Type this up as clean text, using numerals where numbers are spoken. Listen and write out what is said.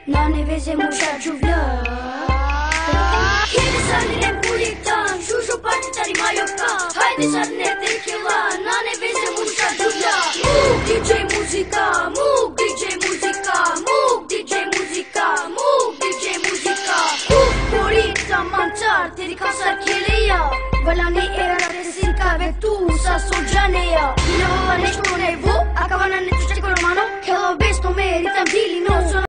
Nane veze musha juvla Kedi sarnirem kuyiktan Shushu partitari mayokka Haydi sarner tekila Nane veze musha juvla Move DJ muzika Move DJ muzika Move DJ muzika Move DJ muzika Kurita manchar Teri kasar keleya Valani era resinka Ve tu sa sojaneya Ina vava neshto nevo Akavana ne tushte koromano Hello besto me ritam dili no